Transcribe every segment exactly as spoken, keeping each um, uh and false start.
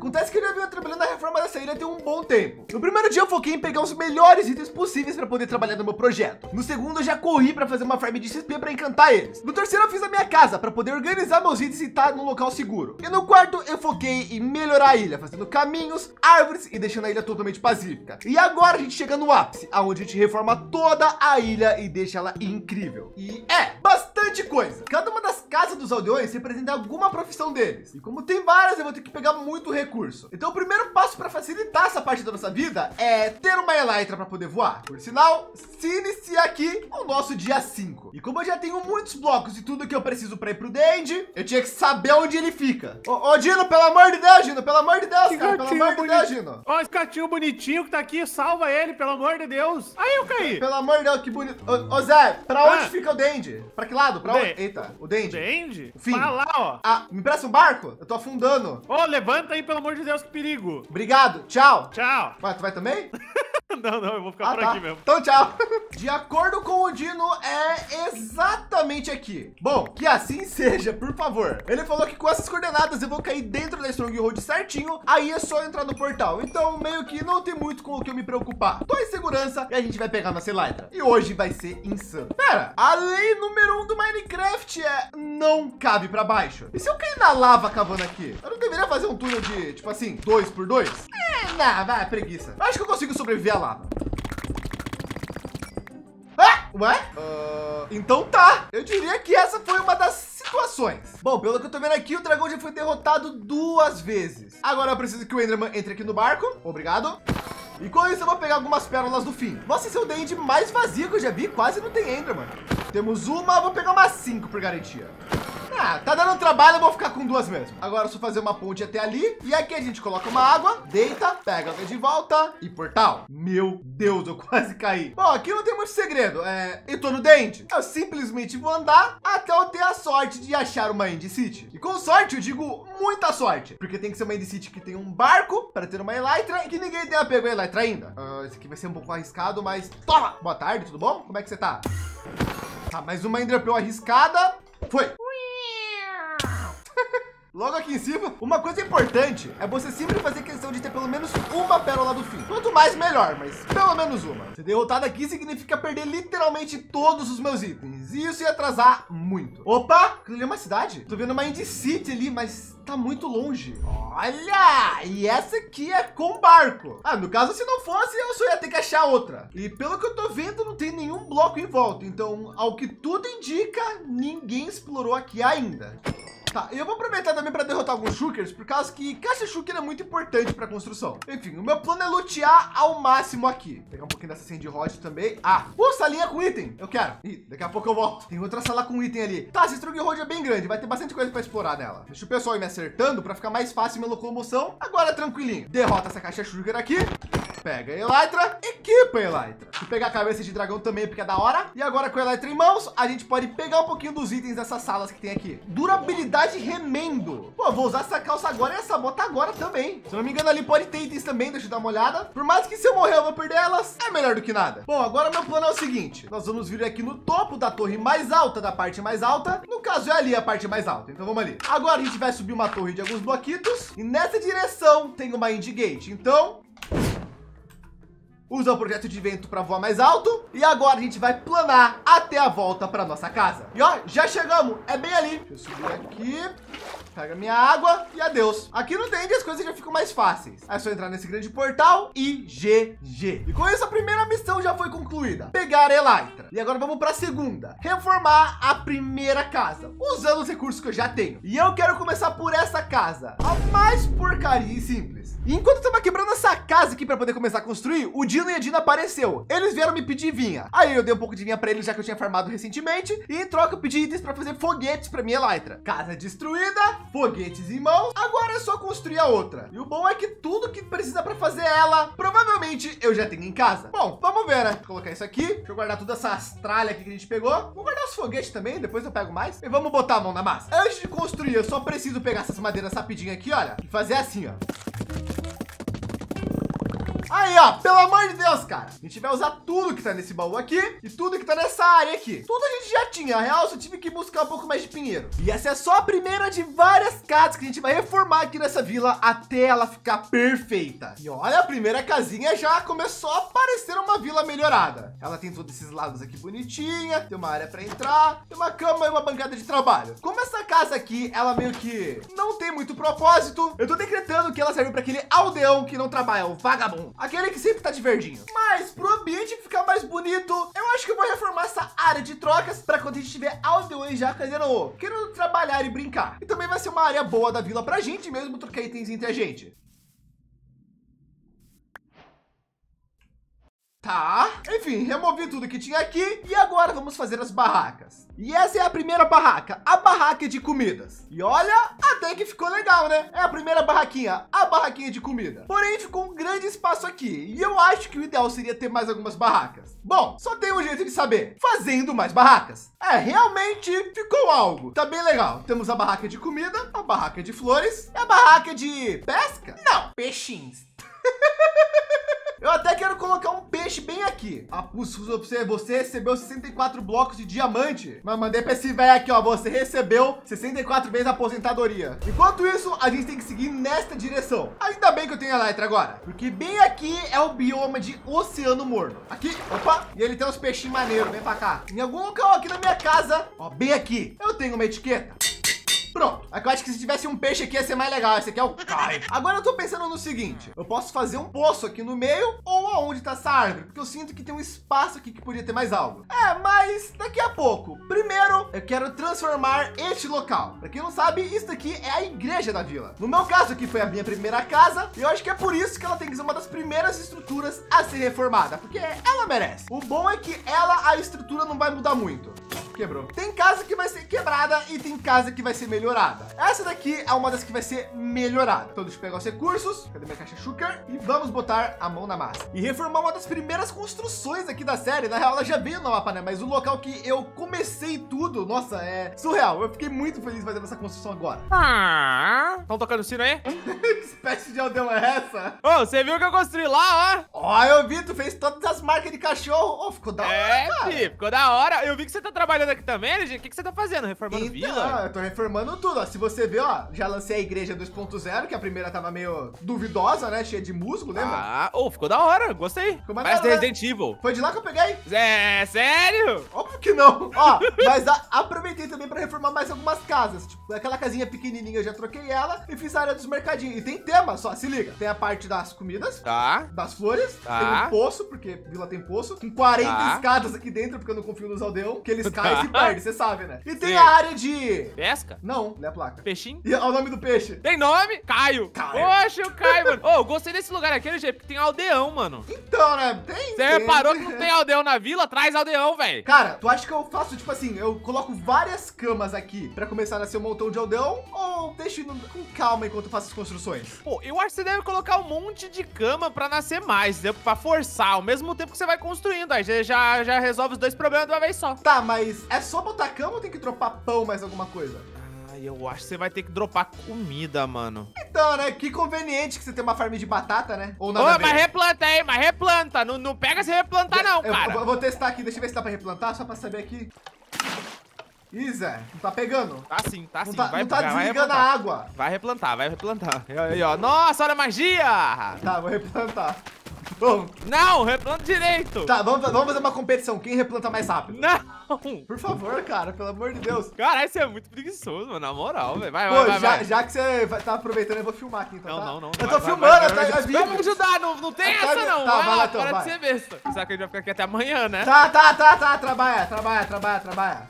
Acontece que eu já venho trabalhando na reforma dessa ilha tem um bom tempo. No primeiro dia eu foquei em pegar os melhores itens possíveis para poder trabalhar no meu projeto. No segundo eu já corri para fazer uma farm de X P para encantar eles. No terceiro eu fiz a minha casa para poder organizar meus itens e estar num local seguro. E no quarto eu foquei em melhorar a ilha, fazendo caminhos, árvores e deixando a ilha totalmente pacífica. E agora a gente chega no ápice, aonde a gente reforma toda a ilha e deixa ela incrível. E é bastante coisa. Cada uma das casas dos aldeões representa alguma profissão deles. E como tem várias, eu vou ter que pegar muito recurso. Então o primeiro passo para facilitar essa parte da nossa vida é ter uma elytra para poder voar. Por sinal, se inicia aqui o nosso dia cinco. E como eu já tenho muitos blocos e tudo que eu preciso para ir pro Dende, eu tinha que saber onde ele fica. Ô, ô Dino, pelo amor de Deus, Dino, pelo amor de Deus, Que cara, pelo gatinho amor de Deus, Dino. Ó, esse gatinho bonitinho que tá aqui, salva ele, pelo amor de Deus. Aí eu caí. Pelo amor de Deus, que bonito. Ô, ô Zé, pra onde Ah. fica o Dende? Pra que lado? Pra O onde? Den- Eita, o Dende. Entende? Fim. Vai lá, ó. Ah, me empresta um barco? Eu tô afundando. Ô, levanta aí, pelo amor de Deus, que perigo. Obrigado, tchau. Tchau. Ué, tu vai também? Não, não, eu vou ficar Ah, por tá. aqui mesmo. Então, tchau. De acordo com o Dino, é exatamente aqui. Bom, que assim seja, por favor. Ele falou que com essas coordenadas eu vou cair dentro da Stronghold certinho, aí é só entrar no portal. Então, meio que não tem muito com o que eu me preocupar. Tô em segurança e a gente vai pegar nossa elytra. E hoje vai ser insano. Pera, a lei número um do Minecraft é não cabe pra baixo. E se eu cair na lava cavando aqui? Eu não deveria fazer um túnel de, tipo assim, dois por dois? É, não, vai, preguiça. Eu acho que eu consigo sobreviver à lava. Ah, ué? Uh, então tá. Eu diria que essa foi uma das situações. Bom, pelo que eu tô vendo aqui, o dragão já foi derrotado duas vezes. Agora eu preciso que o Enderman entre aqui no barco. Obrigado. E com isso eu vou pegar algumas pérolas do fim. Nossa, esse é o Dende mais vazio que eu já vi. Quase não tem Enderman. Temos uma, vou pegar umas cinco por garantia. Ah, tá dando trabalho, eu vou ficar com duas mesmo. Agora é só fazer uma ponte até ali. E aqui a gente coloca uma água, deita, pega a de volta e portal. Meu Deus, eu quase caí. Bom, aqui não tem muito segredo. É, eu tô no Dende. Eu simplesmente vou andar até eu ter a sorte de achar uma End City. E com sorte, eu digo muita sorte. Porque tem que ser uma End City que tem um barco para ter uma elytra e que ninguém tenha pego a elytra ainda. Uh, esse aqui vai ser um pouco arriscado, mas toma! Boa tarde, tudo bom? Como é que você tá? Tá, mais uma Enderpearl arriscada. Foi! Logo aqui em cima, uma coisa importante é você sempre fazer questão de ter pelo menos uma pérola do fim. Quanto mais, melhor, mas pelo menos uma. Ser derrotado aqui significa perder literalmente todos os meus itens. E isso ia atrasar muito. Opa, aquilo ali é uma cidade. Tô vendo uma End City ali, mas tá muito longe. Olha, e essa aqui é com barco. Ah, no caso, se não fosse, eu só ia ter que achar outra. E pelo que eu tô vendo, não tem nenhum bloco em volta. Então, ao que tudo indica, ninguém explorou aqui ainda. Tá, eu vou aproveitar também para derrotar alguns shulkers, por causa que caixa shulker é muito importante para construção. Enfim, o meu plano é lutear ao máximo aqui. Vou pegar um pouquinho dessa sandrod também. Ah, uh, salinha com item. Eu quero. Ih, daqui a pouco eu volto. Tem outra sala com item ali. Tá, essa stronghold é bem grande, vai ter bastante coisa para explorar nela. Deixa o pessoal ir me acertando para ficar mais fácil minha locomoção. Agora tranquilinho. Derrota essa caixa shulker aqui. Pega a elytra, equipa a elytra. Vou pegar a cabeça de dragão também, porque é da hora. E agora com a elytra em mãos, a gente pode pegar um pouquinho dos itens dessas salas que tem aqui. Durabilidade remendo. Pô, vou usar essa calça agora e essa bota agora também. Se eu não me engano, ali pode ter itens também, deixa eu dar uma olhada. Por mais que se eu morrer eu vou perder elas, é melhor do que nada. Bom, agora meu plano é o seguinte. Nós vamos vir aqui no topo da torre mais alta, da parte mais alta. No caso é ali a parte mais alta, então vamos ali. Agora a gente vai subir uma torre de alguns bloquitos. E nessa direção tem uma End Gate. Então... usa o projeto de vento para voar mais alto. E agora a gente vai planar até a volta para nossa casa. E ó, já chegamos. É bem ali. Deixa eu subir aqui. Pega minha água e adeus. Aqui no Dende as coisas já ficam mais fáceis. É só entrar nesse grande portal e G G. E com isso a primeira missão já foi concluída. Pegar a elytra. E agora vamos para a segunda. Reformar a primeira casa. Usando os recursos que eu já tenho. E eu quero começar por essa casa. A mais porcaria e simples. E enquanto eu tava quebrando essa casa aqui para poder começar a construir, o Dino e a Dina apareceu. Eles vieram me pedir vinha. Aí eu dei um pouco de vinha para eles, já que eu tinha farmado recentemente. E em troca eu pedi itens para fazer foguetes para minha elytra. Casa destruída, foguetes em mãos. Agora é só construir a outra. E o bom é que tudo que precisa para fazer ela, provavelmente eu já tenho em casa. Bom, vamos ver, né? Vou colocar isso aqui. Deixa eu guardar toda essa tralha aqui que a gente pegou. Vou guardar os foguetes também, depois eu pego mais. E vamos botar a mão na massa. Antes de construir, eu só preciso pegar essas madeiras rapidinho aqui, olha. E fazer assim, ó. Aí, ó, pelo amor de Deus, cara. A gente vai usar tudo que tá nesse baú aqui e tudo que tá nessa área aqui. Tudo a gente já tinha. Na real, só tive que buscar um pouco mais de pinheiro. E essa é só a primeira de várias casas que a gente vai reformar aqui nessa vila até ela ficar perfeita. E olha, a primeira casinha já começou a parecer uma vila melhorada. Ela tem todos esses lados aqui bonitinha, tem uma área para entrar, tem uma cama e uma bancada de trabalho. Como essa casa aqui, ela meio que não tem muito propósito, eu tô decretando que ela serve para aquele aldeão que não trabalha, o vagabundo. Aquele que sempre tá de verdinho. Mas pro ambiente ficar mais bonito, eu acho que eu vou reformar essa área de trocas para quando a gente tiver aldeões já querendo, querendo trabalhar e brincar. E também vai ser uma área boa da vila pra gente mesmo trocar itens entre a gente. Tá, enfim, removi tudo que tinha aqui e agora vamos fazer as barracas. E essa é a primeira barraca, a barraca de comidas. E olha, até que ficou legal, né? É a primeira barraquinha, a barraquinha de comida. Porém, ficou um grande espaço aqui e eu acho que o ideal seria ter mais algumas barracas. Bom, só tem um jeito de saber, fazendo mais barracas. É, realmente ficou algo. Tá bem legal. Temos a barraca de comida, a barraca de flores e a barraca de pesca? Não, peixinhos. Eu até quero colocar um peixe bem aqui. Ah, você, você recebeu sessenta e quatro blocos de diamante. Mas mandei para esse velho aqui, ó. Você recebeu sessenta e quatro vezes a aposentadoria. Enquanto isso, a gente tem que seguir nesta direção. Ainda bem que eu tenho a Elytra agora. Porque bem aqui é o bioma de Oceano Morno. Aqui, opa. E ele tem uns peixinhos maneiros. Vem para cá. Em algum local aqui na minha casa, ó, bem aqui, eu tenho uma etiqueta. Pronto, eu acho que se tivesse um peixe aqui ia ser mais legal. Esse aqui é o Caio. Agora eu tô pensando no seguinte, eu posso fazer um poço aqui no meio ou aonde tá essa árvore, porque eu sinto que tem um espaço aqui que podia ter mais algo. É, mas daqui a pouco. Primeiro, eu quero transformar este local. Pra quem não sabe, isso daqui é a igreja da vila. No meu caso aqui foi a minha primeira casa e eu acho que é por isso que ela tem que ser uma das primeiras estruturas a ser reformada, porque ela merece. O bom é que ela, a estrutura não vai mudar muito. Quebrou. Tem casa que vai ser quebrada e tem casa que vai ser melhorada. Essa daqui é uma das que vai ser melhorada. Então deixa eu pegar os recursos. Cadê minha caixa Shulker? E vamos botar a mão na massa. E reformar uma das primeiras construções aqui da série. Na real, ela já veio no mapa, né? Mas o local que eu comecei tudo, nossa, é surreal. Eu fiquei muito feliz fazendo essa construção agora. Ah, estão tocando sino aí? Que espécie de aldeão é essa? Ô, oh, você viu que eu construí lá, ó? Ó, oh, eu vi, tu fez todas as marcas de cachorro. Oh, ficou da hora, é, cara. Filho, ficou da hora. Eu vi que você tá trabalhando aqui também, L G. O que, que você tá fazendo? Reformando então, vila? Eu tô reformando tudo, ó. Se você ver, ó, já lancei a igreja dois ponto zero, que a primeira tava meio duvidosa, né? Cheia de musgo, lembra? Ah, oh, ficou da hora. Gostei. Ficou mais Parece da hora, né? Resident Evil. Foi de lá que eu peguei. É, sério? Óbvio que não. Ó, mas a, aproveitei também para reformar mais algumas casas. Tipo, aquela casinha pequenininha, eu já troquei ela e fiz a área dos mercadinhos. E tem tema, só se liga. Tem a parte das comidas, Tá. das flores, Tá. tem um poço, porque vila tem poço, com quarenta Tá. escadas aqui dentro, porque eu não confio nos aldeão, que eles Tá. caem e se perdem, você sabe, né? E tem Sim. a área de... Pesca? Não, lê a placa. Peixinho? E olha o nome do peixe. Tem nome? Caio. Caio. Poxa, o Caio, mano. Ô, oh, gostei desse lugar aqui, L G, porque tem aldeão, mano. Então, né? Tem. Você tem. reparou que não tem aldeão na vila? Traz aldeão, velho. Cara, tu acha que eu faço, tipo assim, eu coloco várias camas aqui pra começar a nascer um montão de aldeão ou deixo indo com calma enquanto eu faço as construções? Pô, eu acho que você deve colocar um monte de cama pra nascer mais, entendeu? Pra forçar, ao mesmo tempo que você vai construindo. Aí você já, já resolve os dois problemas de uma vez só. Tá, mas é só botar cama ou tem que dropar pão mais alguma coisa? Ah, eu acho que você vai ter que dropar comida, mano. Então, né? Que conveniente que você tem uma farm de batata, né? Ou Ô, nada a ver. mas replanta aí, mas replanta. Não, não pega sem replantar, não, eu, cara. Eu, eu vou testar aqui, deixa eu ver se dá pra replantar, só pra saber aqui. Isa, não tá pegando? Tá sim, tá Não sim. tá, vai não tá vai desligando a replantar. água. Vai replantar, vai replantar. Aí, aí, ó. Nossa, olha a magia! Tá, vou replantar. Bom, Não, replanta direito. tá, vamos, vamos fazer uma competição. Quem replanta mais rápido? Não. Por favor, cara, pelo amor de Deus. Caralho, você é muito preguiçoso, mano. Na moral, velho. Vai, Pô, vai, vai, já, vai. já que você vai, tá aproveitando, eu vou filmar aqui, então, Não, tá? não, não. Eu vai, tô vai, filmando, vai, tá, vai, é vai. vídeo. Vamos ajudar, não, não tem Tá, essa, não. tá, vai lá, lá, então, para vai. de ser besta. Será que a gente vai ficar aqui até amanhã, né? Tá, tá, tá, tá, trabalha, trabalha, trabalha, trabalha.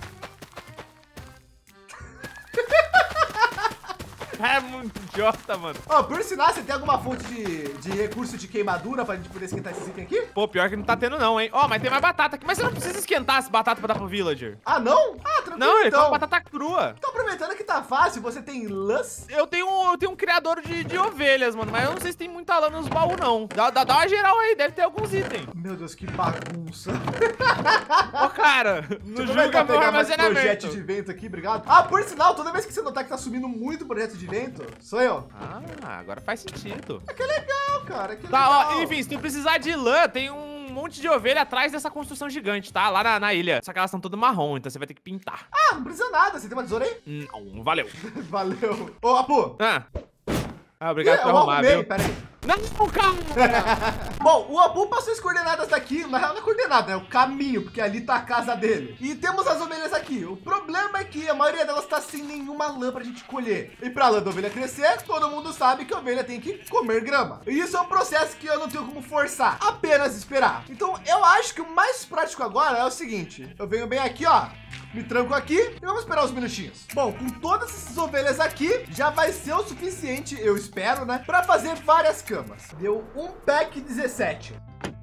É muito idiota, mano. Ó, por sinal, você tem alguma fonte de, de recurso de queimadura pra gente poder esquentar esse item aqui? Pô, pior que não tá tendo não, hein? Ó, mas tem mais batata aqui. Mas você não precisa esquentar essa batata pra dar pro villager. Ah, não? Ah, tranquilo, Não, ele então. come batata crua. Então pra aproveitando que tá fácil, você tem lãs? Eu tenho, eu tenho um criador de, de ovelhas, mano, mas eu não sei se tem muita lã nos baús, não. Dá, dá, dá uma geral aí, deve ter alguns itens. Meu Deus, que bagunça. Ô, cara, não Deixa eu julga meu pegar mais armazenamento. projeto de vento aqui, obrigado. Ah, por sinal, toda vez que você notar que tá subindo muito projeto de vento, sou eu. Ah, agora faz sentido. Ah, que legal, cara, que Tá, legal. ó, enfim, se tu precisar de lã, tem um monte de ovelha atrás dessa construção gigante, tá? Lá na, na ilha. Só que elas estão todas marrom, então você vai ter que pintar. Ah, não precisa nada. Você tem uma tesoura aí? Não, valeu. Valeu. Ô, Apu. Ah, ah obrigado por eu arrumar, arrumei, viu? pera aí. Não, calma. Bom, o Apu passou as coordenadas daqui, na real não é coordenada, é o caminho, porque ali tá a casa dele. E temos as ovelhas aqui. O problema é que a maioria delas tá sem nenhuma lã pra gente colher. E pra lã da ovelha crescer, todo mundo sabe que a ovelha tem que comer grama. E isso é um processo que eu não tenho como forçar, apenas esperar. Então eu acho que o mais prático agora é o seguinte. Eu venho bem aqui, ó. Me tranco aqui e vamos esperar uns minutinhos. Bom, com todas essas ovelhas aqui, já vai ser o suficiente, eu espero, né? Para fazer várias camas. Deu um pack dezessete.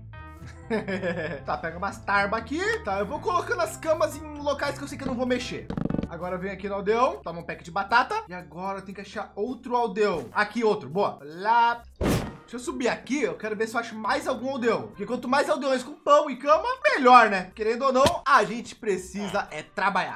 Tá, pega umas tarbas aqui. Tá, eu vou colocando as camas em locais que eu sei que eu não vou mexer. Agora vem aqui no aldeão, toma um pack de batata. E agora eu tenho que achar outro aldeão. Aqui outro, boa. Lá... Deixa eu subir aqui, eu quero ver se eu acho mais algum aldeão. Porque quanto mais aldeões com pão e cama, melhor, né? Querendo ou não, a gente precisa é trabalhar.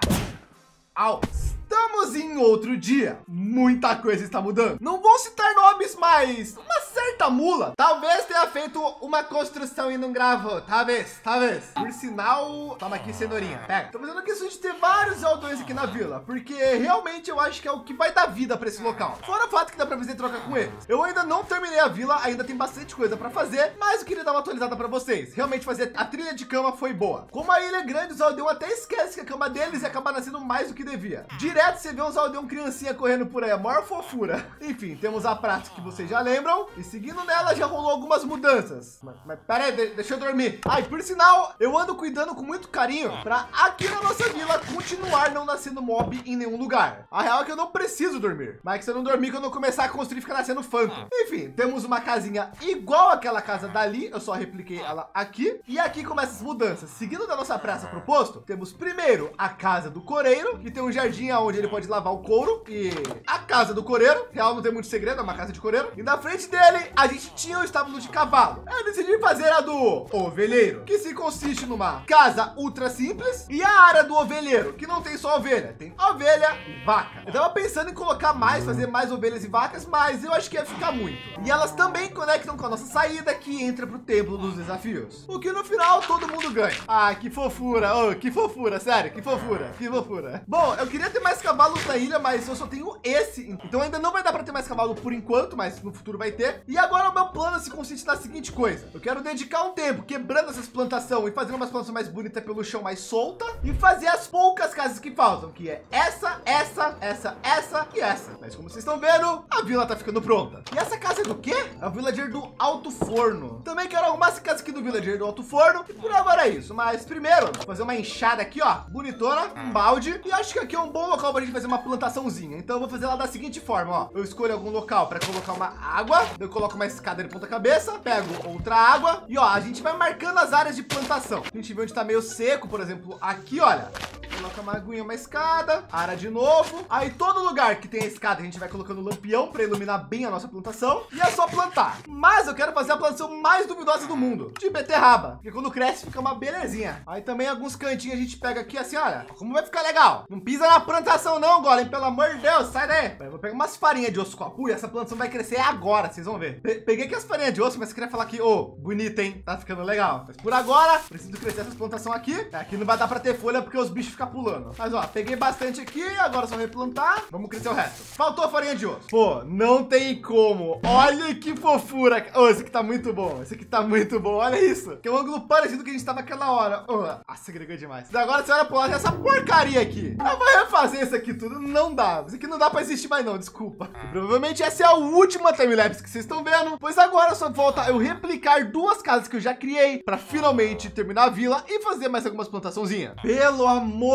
Au. Estamos em outro dia. Muita coisa está mudando. Não vou citar nomes, mas uma certa mula talvez tenha feito uma construção e não gravou. Talvez, talvez. Por sinal, toma aqui cenourinha. Pega. Tô fazendo questão de ter vários aldeões aqui na vila, porque realmente eu acho que é o que vai dar vida para esse local. Fora o fato que dá para fazer troca com eles. Eu ainda não terminei a vila, ainda tem bastante coisa para fazer, mas eu queria dar uma atualizada para vocês. Realmente fazer a trilha de cama foi boa. Como a ilha é grande, os aldeões até esquecem que a cama deles ia acabar nascendo mais do que devia. Direto você vê uns aldeão criancinha correndo por aí, a maior fofura. Enfim, temos a prata que vocês já lembram. E seguindo nela já rolou algumas mudanças. Mas, mas pera aí, deixa eu dormir. Ai, por sinal, eu ando cuidando com muito carinho para aqui na nossa vila continuar não nascendo mob em nenhum lugar. A real é que eu não preciso dormir. Mas que se eu não dormir, quando eu começar a construir, fica nascendo phantom. Enfim, temos uma casinha igual àquela casa dali. Eu só repliquei ela aqui. E aqui começam as mudanças. Seguindo da nossa praça proposto, temos primeiro a casa do coreiro, que tem um jardim onde ele pode lavar o couro, e a casa do coreiro, real não tem muito segredo, é uma casa de coreiro. E na frente dele, a gente tinha o estábulo de cavalo. Eu decidi fazer a do ovelheiro, que se consiste numa casa ultra simples, e a área do ovelheiro, que não tem só ovelha, tem ovelha e vaca. Eu tava pensando em colocar mais, fazer mais ovelhas e vacas, mas eu acho que ia ficar muito. E elas também conectam com a nossa saída, que entra pro templo dos desafios. O que no final todo mundo ganha. Ah, que fofura, oh, que fofura, sério, que fofura, que fofura. Bom, eu queria ter mais cavalos na ilha, mas eu só tenho esse. Então ainda não vai dar para ter mais cavalo por enquanto, mas no futuro vai ter. E agora o meu plano se consiste na seguinte coisa. Eu quero dedicar um tempo quebrando essas plantações e fazendo umas plantações mais bonitas pelo chão mais solta. E fazer as poucas casas que faltam, que é essa, essa, essa, essa e essa. Mas como vocês estão vendo, a vila tá ficando pronta. E essa casa é do quê? É o villager do Alto Forno. Também quero arrumar essa casa aqui do villager do Alto Forno. E por agora é isso. Mas primeiro, vou fazer uma enxada aqui, ó. Bonitona, um balde. E acho que aqui é um bom local pra gente fazer uma plantaçãozinha. Então eu vou fazer ela da seguinte forma, ó. Eu escolho algum local para colocar uma água. Eu coloco uma escada de ponta cabeça. Pego outra água. E ó, a gente vai marcando as áreas de plantação. A gente vê onde tá meio seco, por exemplo, aqui, olha. Coloca uma aguinha, uma escada, área de novo. Aí todo lugar que tem a escada, a gente vai colocando lampião para iluminar bem a nossa plantação. E é só plantar. Mas eu quero fazer a plantação mais duvidosa do mundo, de beterraba. Porque quando cresce, fica uma belezinha. Aí também alguns cantinhos a gente pega aqui assim, olha. Como vai ficar legal. Não pisa na plantação não, Golem. Pelo amor de Deus, sai daí. Eu vou pegar umas farinhas de osso com a pulha. Essa plantação vai crescer agora, vocês vão ver. Pe peguei aqui as farinhas de osso, mas queria falar que, ô, oh, bonita, hein? Tá ficando legal. Mas por agora, preciso crescer essa plantação aqui. Aqui não vai dar para ter folha porque os bichos ficam pulando. Mas ó, peguei bastante aqui, agora só replantar. Vamos crescer o resto. Faltou a farinha de osso. Pô, não tem como. Olha que fofura. Oh, esse aqui tá muito bom. Esse aqui tá muito bom. Olha isso. Que é um ângulo parecido que a gente tava naquela hora. Oh, nossa, agregou demais. E agora você olha pro lado essa porcaria aqui. Eu vou refazer isso aqui tudo. Não dá. Isso aqui não dá pra existir mais não, desculpa. E provavelmente essa é a última timelapse que vocês estão vendo. Pois agora só falta eu replicar duas casas que eu já criei pra finalmente terminar a vila e fazer mais algumas plantaçãozinhas. Pelo amor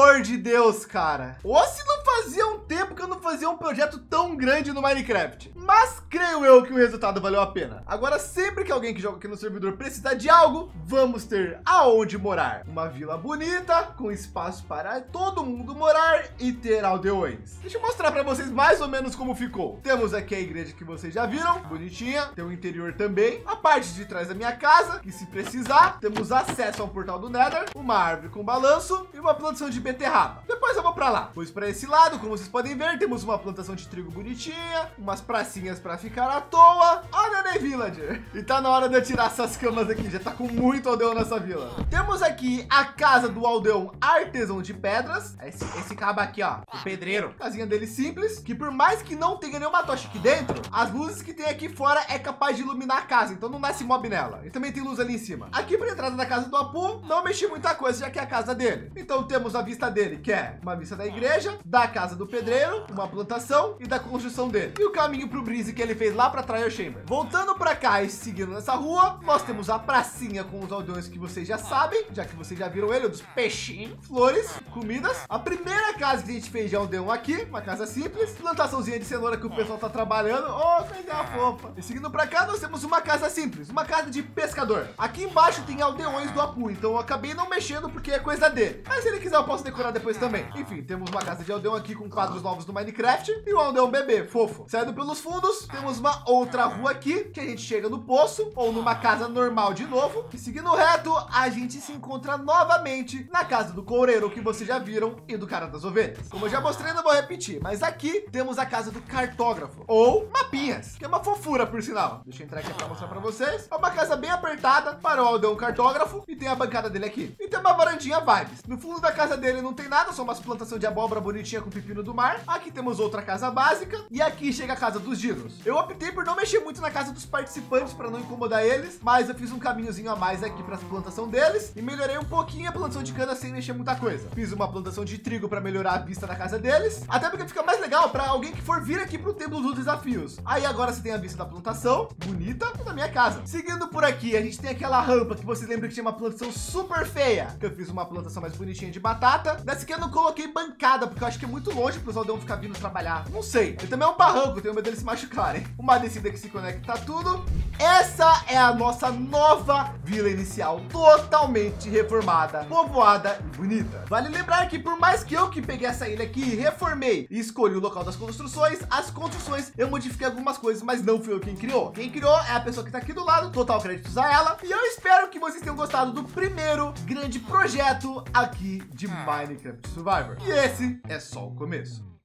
amor de Deus, cara. Ou se não fazia um tempo que eu não fazia um projeto tão grande no Minecraft. Mas creio eu que o resultado valeu a pena. Agora, sempre que alguém que joga aqui no servidor precisar de algo, vamos ter aonde morar. Uma vila bonita, com espaço para todo mundo morar e ter aldeões. Deixa eu mostrar para vocês mais ou menos como ficou. Temos aqui a igreja que vocês já viram, bonitinha. Tem o interior também. A parte de trás da minha casa, que se precisar, temos acesso ao portal do Nether, uma árvore com balanço e uma plantação de beterraba. Depois eu vou para lá. Pois para esse lado, como vocês podem ver, temos uma plantação de trigo bonitinha, umas pracinhas para ficar à toa. Olha, né, villager? E tá na hora de eu tirar essas camas aqui. Já tá com muito aldeão nessa vila. Temos aqui a casa do aldeão artesão de pedras. Esse, esse cabo aqui, ó, o pedreiro. Casinha dele simples, que por mais que não tenha nenhuma tocha aqui dentro, as luzes que tem aqui fora é capaz de iluminar a casa, então não nasce mob nela. E também tem luz ali em cima. Aqui para entrada da casa do Apu, não mexi muita coisa, já que é a casa dele. Então temos a vista dele, que é uma vista da igreja, da casa do pedreiro, uma plantação e da construção dele. E o caminho para o Breeze que ele fez lá para Trial Chamber. Voltando para cá e seguindo nessa rua, nós temos a pracinha com os aldeões que vocês já sabem, já que vocês já viram ele, dos peixinhos, flores, comidas. A primeira casa que a gente fez de aldeão aqui, uma casa simples, plantaçãozinha de cenoura que o pessoal tá trabalhando. Oh, coisa fofa. E seguindo para cá, nós temos uma casa simples, uma casa de pescador. Aqui embaixo tem aldeões do Apu, então eu acabei não mexendo porque é coisa dele. Mas se ele quiser, eu posso decorar depois também. Enfim, temos uma casa de aldeão aqui com quadros novos do Minecraft e um aldeão bebê, fofo. Saindo pelos fundos, temos uma outra rua aqui, que a gente chega no poço ou numa casa normal de novo. E seguindo reto, a gente se encontra novamente na casa do coureiro, que vocês já viram, e do cara das ovelhas. Como eu já mostrei, não vou repetir, mas aqui temos a casa do cartógrafo, ou mapinhas, que é uma fofura, por sinal. Deixa eu entrar aqui para mostrar para vocês. É uma casa bem apertada para o aldeão cartógrafo e tem a bancada dele aqui. E tem uma varandinha vibes. No fundo da casa dele não tem nada, só umas plantações de abóbora bonitinha com pepino do mar. Aqui temos outra casa básica e aqui chega a casa dos dinos. Eu optei por não mexer muito na casa dos participantes para não incomodar eles, mas eu fiz um caminhozinho a mais aqui para a plantação deles e melhorei um pouquinho a plantação de cana sem mexer muita coisa. Fiz uma plantação de trigo para melhorar a vista da casa deles, até porque fica mais legal para alguém que for vir aqui para o templo dos desafios. Aí agora você tem a vista da plantação bonita e da minha casa. Seguindo por aqui, a gente tem aquela rampa que vocês lembram que tinha uma plantação super feia, que eu fiz uma plantação mais bonitinha de batata. Dessa aqui eu não coloquei bancada, porque eu acho que é muito longe para os aldeões ficar vindo trabalhar. Não sei. E também é um barranco, eu tenho medo deles se machucarem. Uma descida que se conecta tudo. Essa é a nossa nova vila inicial, totalmente reformada, povoada e bonita. Vale lembrar que por mais que eu que peguei essa ilha aqui, reformei e escolhi o local das construções, as construções eu modifiquei algumas coisas, mas não fui eu quem criou. Quem criou é a pessoa que tá aqui do lado, total créditos a ela. E eu espero que vocês tenham gostado do primeiro grande projeto aqui de Minecraft Survivor. E esse é só o começo.